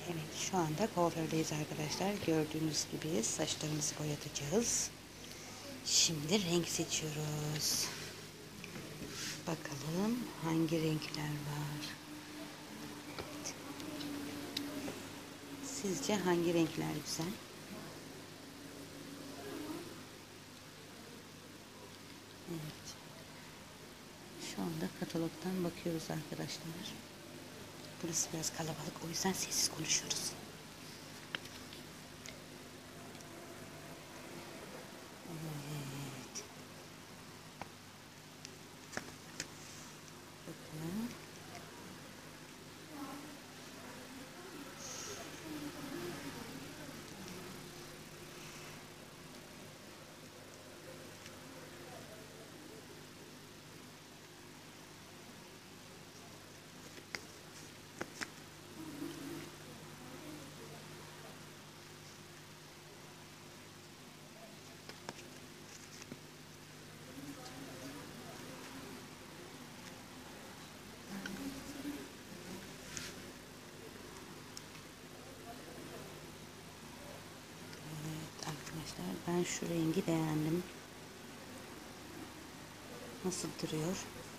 Evet, şu anda kuafördeyiz arkadaşlar. Gördüğünüz gibi saçlarımızı boyatacağız. Şimdi renk seçiyoruz. Bakalım hangi renkler var. Evet. Sizce hangi renkler güzel? Evet. Şu anda katalogdan bakıyoruz arkadaşlar. Burası biraz kalabalık, o yüzden sessiz konuşuyoruz. Evet. Bakın. Arkadaşlar ben şu rengi beğendim. Nasıl duruyor?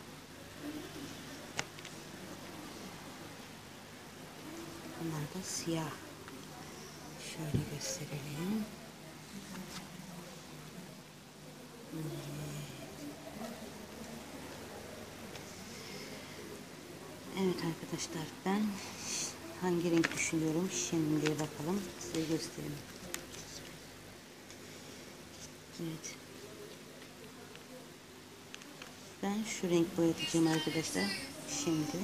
Bunlar da siyah. Şöyle gösterelim. Evet arkadaşlar, ben hangi renk düşünüyorum şimdi bakalım, size göstereyim. Evet, ben şu renk boyatacağım arkadaşlar şimdi.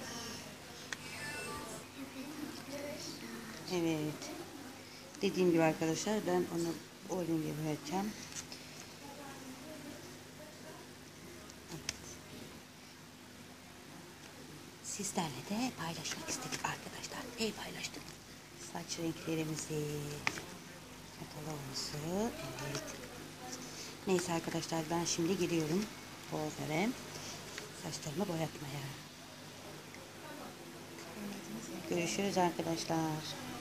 Evet, dediğim gibi arkadaşlar, ben onu o rengi boyatacağım. Sizlerle de paylaşmak istedik arkadaşlar. Paylaştık saç renklerimizi, katalogumuzu. Evet. Neyse arkadaşlar, ben şimdi gidiyorum kuaföre saçlarımı boyatmaya. Görüşürüz arkadaşlar.